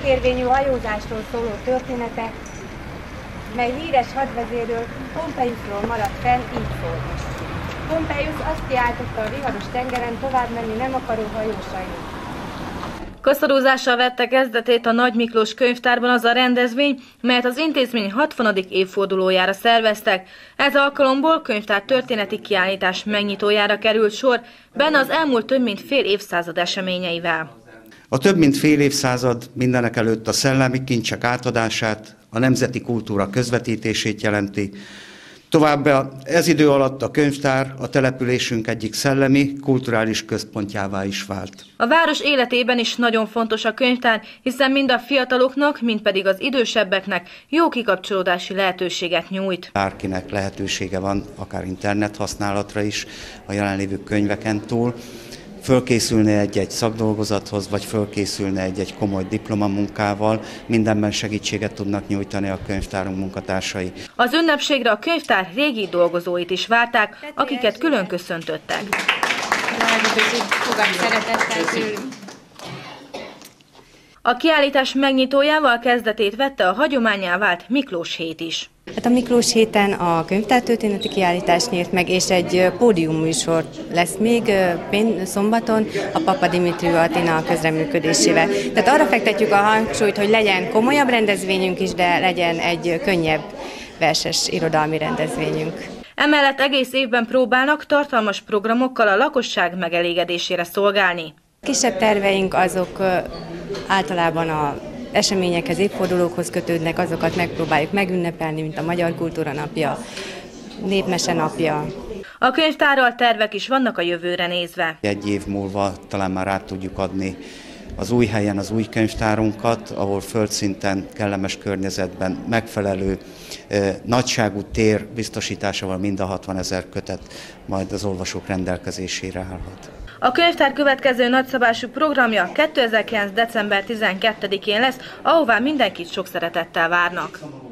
örökérvényű hajózásról szóló története, mely híres hadvezérről, Pompeiusról maradt fenn, így szól. Pompeius azt kiáltotta a viharos tengeren, tovább menni nem akaró hajósainak. Koszorúzással vette kezdetét a Nagy Miklós könyvtárban az a rendezvény, melyet az intézmény 60. évfordulójára szerveztek. Ez alkalomból könyvtár történeti kiállítás megnyitójára került sor, benne az elmúlt több mint fél évszázad eseményeivel. A több mint fél évszázad mindenekelőtt a szellemi kincsek átadását, a nemzeti kultúra közvetítését jelenti. Továbbá ez idő alatt a könyvtár a településünk egyik szellemi, kulturális központjává is vált. A város életében is nagyon fontos a könyvtár, hiszen mind a fiataloknak, mind pedig az idősebbeknek jó kikapcsolódási lehetőséget nyújt. Bárkinek lehetősége van, akár internet használatra is, a jelenlévő könyveken túl, fölkészülni egy-egy szakdolgozathoz, vagy fölkészülni egy-egy komoly diplomamunkával, mindenben segítséget tudnak nyújtani a könyvtárunk munkatársai. Az ünnepségre a könyvtár régi dolgozóit is várták, akiket külön köszöntöttek. A kiállítás megnyitójával kezdetét vette a hagyománnyá vált Miklós hét is. Hát a Miklós héten a könyvtártörténeti kiállítás nyílt meg, és egy pódiumműsor lesz még szombaton a Papa Dimitriu Attila közreműködésével. Tehát arra fektetjük a hangsúlyt, hogy legyen komolyabb rendezvényünk is, de legyen egy könnyebb verses irodalmi rendezvényünk. Emellett egész évben próbálnak tartalmas programokkal a lakosság megelégedésére szolgálni. Kisebb terveink azok általában a eseményekhez, évfordulókhoz kötődnek, azokat megpróbáljuk megünnepelni, mint a Magyar Kultúra Napja, Népmese Napja. A könyvtárral tervek is vannak a jövőre nézve. Egy év múlva talán már át tudjuk adni az új helyen az új könyvtárunkat, ahol földszinten, kellemes környezetben megfelelő nagyságú tér biztosításával mind a 60 000 kötet majd az olvasók rendelkezésére állhat. A könyvtár következő nagyszabású programja 2009. december 12-én lesz, ahová mindenkit sok szeretettel várnak.